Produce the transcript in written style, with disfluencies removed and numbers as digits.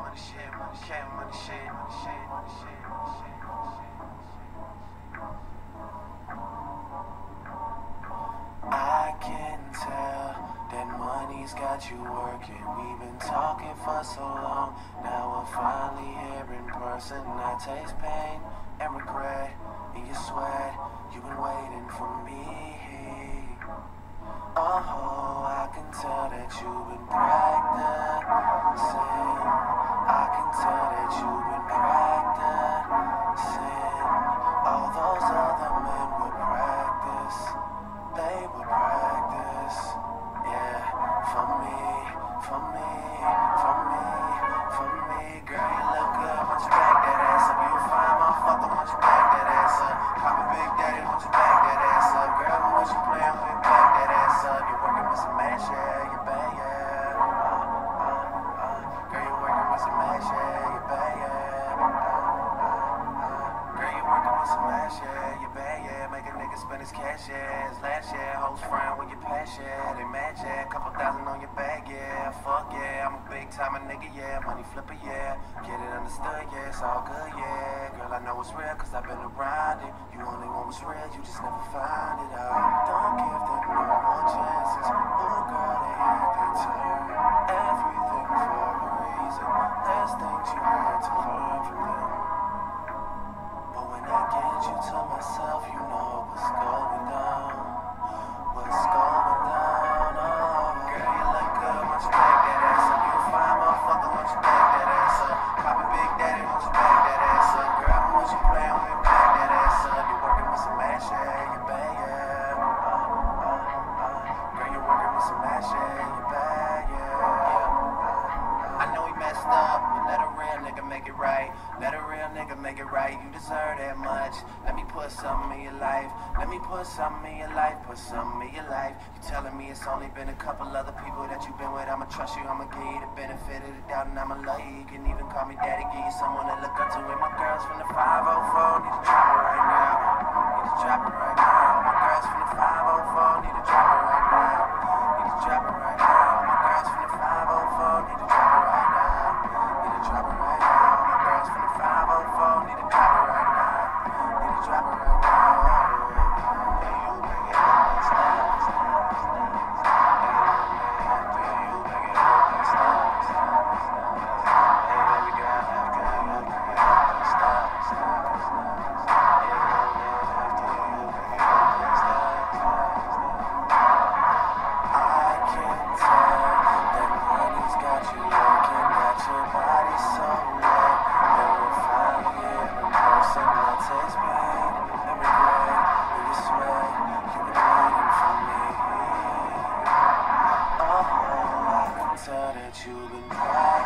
I can tell that money's got you working. We've been talking for so long. Now we're finally here in person. I taste pain and regret in your sweat. You've been waiting for me. Oh, I can tell that you've been practicing. I can tell that you've been practicing. All those other men would practice. They would practice. Yeah, for me, for me, for me, for me. Girl, you look good once you back that ass up. You a fine motherfucker once you back that ass up. Call me Big Daddy once you back that ass up. Girl, once you playing with me, back that ass up. You're working with some ass, yeah, you bad, yeah. Girl, you're working with some ass, yeah, you bad, yeah. Girl, you're working with some ass, yeah, you bad, yeah. Make a nigga spend his cash, yeah. His last year, hoes frown when you pass, yeah. They mad, yeah. Couple thousand on your bag, yeah. Fuck, yeah. I'm a big time nigga, yeah. Money flipper, yeah. Get it understood, yeah. It's all good, yeah. Girl, I know it's real, cause I've been around it. You only want what's real, you just never find it out. Don't give them no more chances. Oh, girl, they hate their turn. Everything for a reason. There's things you had to learn from them. But when I get you to myself, you know what's going down. What's going down, oh. Girl, you look good once you back that ass up. You a fine motherfucker once you back that ass up. Call me Big Daddy once you back that ass up. Girl, once you play on me, back that ass up. You're working with some ass, yeah, you bad, yeah. Girl, you're working with some ass, yeah, you bad, yeah. I know he messed up, but let a real nigga make it right. Let a real nigga make it right. You deserve that much. Let me put something in your life. Let me put something in your life. Put something in your life. You telling me it's only been a couple other people that you've been with. I'ma trust you. I'ma give you the benefit of the doubt, and I'ma love you. You can even call me daddy. Give you someone to look up to. And my girls from the 504 need to drop it right now. Need to drop it right now. My girls from the 504 need to drop it right now. Need to drop it right now. My girls from the 504 need to drop it right now. Need to drop it right now. My girls from the 504 need to drop it right now. Need to drop it right now. That you've been